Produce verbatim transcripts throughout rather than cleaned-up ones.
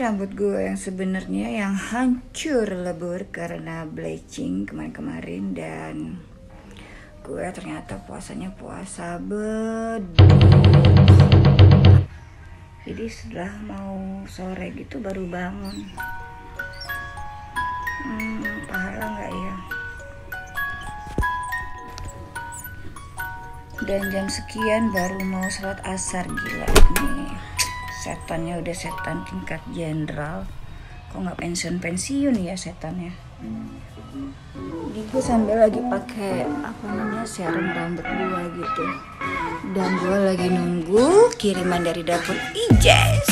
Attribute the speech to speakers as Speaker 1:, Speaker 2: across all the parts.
Speaker 1: rambut gue yang sebenarnya yang hancur lebur karena bleaching kemarin-kemarin, dan gue ternyata puasanya puasa beduk. Jadi setelah mau sore gitu baru bangun. Hmm, pahala nggak ya? Dan jam sekian baru mau sholat asar. Gila nih, setannya udah setan tingkat jenderal. Kok nggak pensiun-pensiun ya setannya? Jadi gue sambil lagi pakai apa namanya serum rambut gue gitu. Dan gue lagi nunggu kiriman dari dapur Ijes.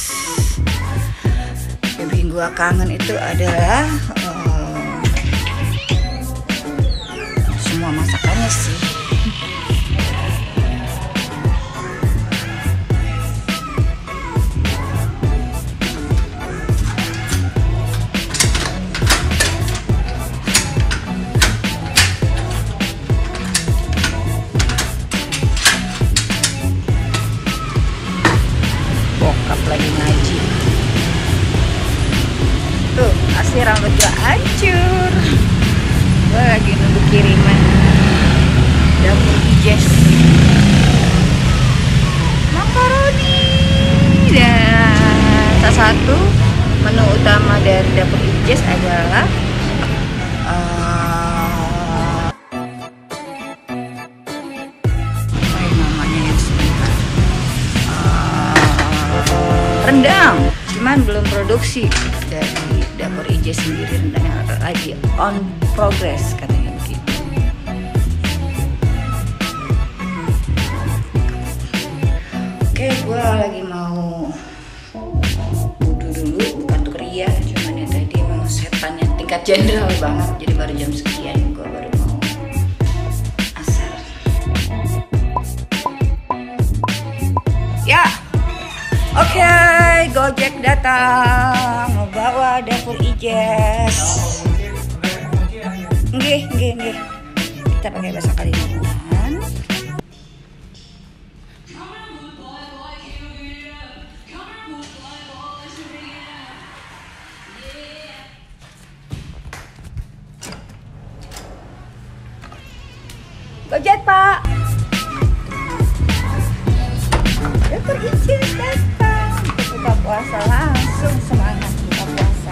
Speaker 1: Yang bikin gue kangen itu adalah uh, semua masakannya sih. Lagi ngaji tuh, asli rambut gua hancur. Gua lagi nunggu kiriman dapur Ijes makaroni, dan salah satu menu utama dari dapur Ijes adalah uh, apa namanya yang sebentar rendang, cuman belum produksi dari dapur Ijes sendiri. Rendangnya lagi on progress katanya begitu. Oke, gue lagi mau wudhu dulu, bukan tuh ria, cuman ya tadi memang setannya tingkat jenderal banget. Jadi baru jam sekian gue baru mau asar. Ya. Oke, okay, Gojek datang membawa dapur Ijes. Nggih, nggih, nggih. Kita pakai bahasa Kalimantan. Gojek, Pak. Dapur Ijes datang. Buka puasa, langsung semangat buka puasa.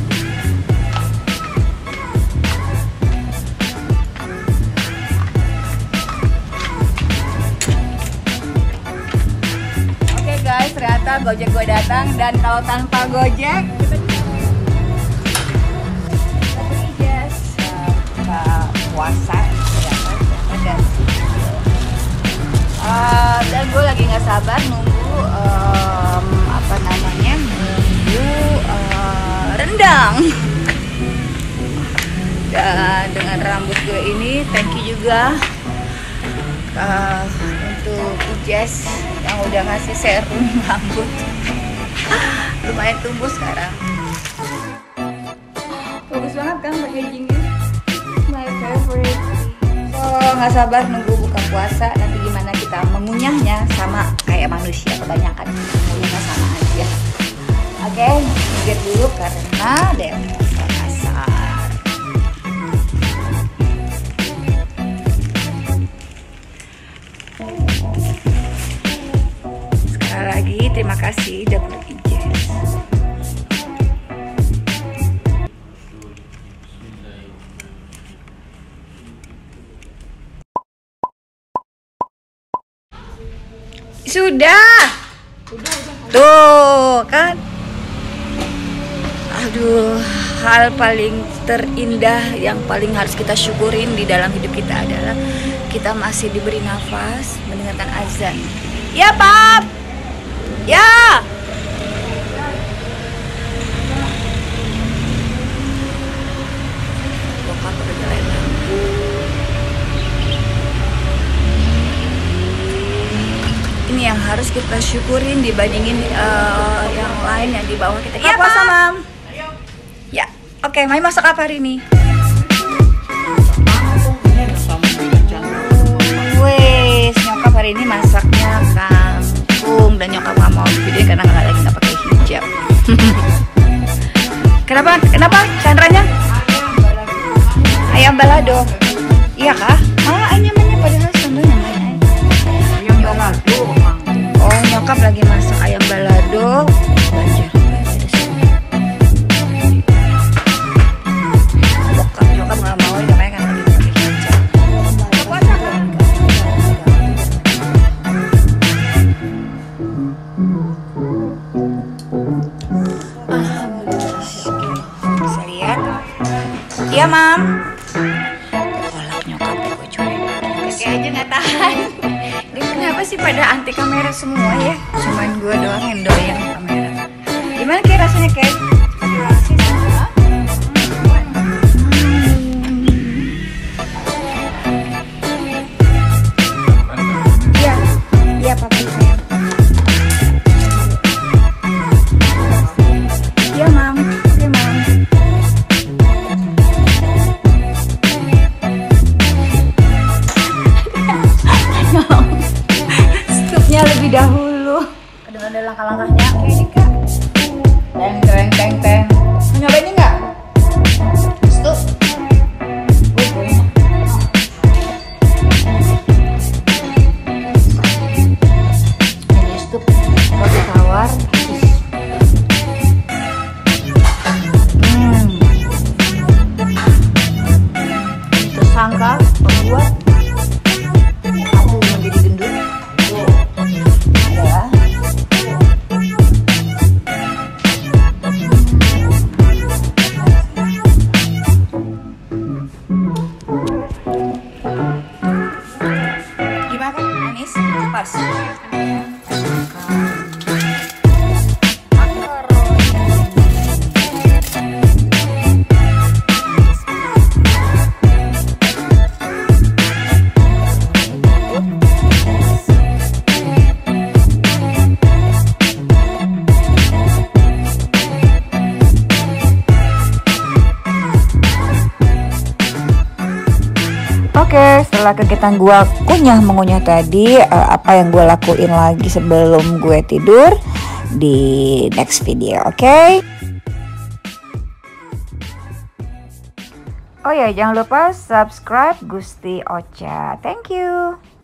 Speaker 1: Oke guys, ternyata Gojek gue datang, dan kalau tanpa Gojek dapur Ijes buka puasa ya, dan uh, dan gue lagi nggak sabar nunggu um, apa namanya nunggu uh, rendang. Dan dengan rambut gue ini, thank you juga uh, untuk Ijes yang udah ngasih serum rambut. Lumayan tumbuh sekarang. Bagus banget kan packagingnya, my favorite. So nggak sabar nunggu buka puasa. Nanti gimana kita mengunyahnya, sama kayak manusia kebanyakan mengunyahnya sama aja. Oke, okay, minggir dulu karena demo asar. Sekali lagi terima kasih dapur Ijes. Sudah. Tuh kan. Aduh, hal paling terindah yang paling harus kita syukurin di dalam hidup kita adalah kita masih diberi nafas mendengarkan azan. Ya, Pap. Ya. Bokap udah nyalain lampu. Ini yang harus kita syukurin dibandingin uh, yang lain yang di bawah kita. Iya, puasa, Mam. Ya, oke. Okay, Mai masak apa hari ini? Wes, nyokap hari ini masaknya kangkung, dan nyokap nggak mau videoin karena nggak lagi nggak pakai hijab. Iya, Mam. Kolak nyokap gue cuy. Kayak aja nggak tahan. Dia kenapa sih pada anti kamera semua ya? Cuman gue doang yang doyan kamera. Gimana kayak rasanya kayak? Iya, iya papi sayang. Iya, Mam. Oke, Mam. Stupnya lebih dahulu. Ada langkah-langkahnya. Oke, ini Kak. Teng, teng, teng, teng. Mau nyobain ini nggak? Stup. Ini stup roti tawar. Hmm. Tersangka pembuat aku menjadi gendut. Ya. Gimana kan? Manis? Pas. Oke, setelah kegiatan gue kunyah mengunyah tadi, uh, apa yang gue lakuin lagi sebelum gue tidur di next video, oke? Okay? Oh ya, jangan lupa subscribe Gusti Ocha. Thank you.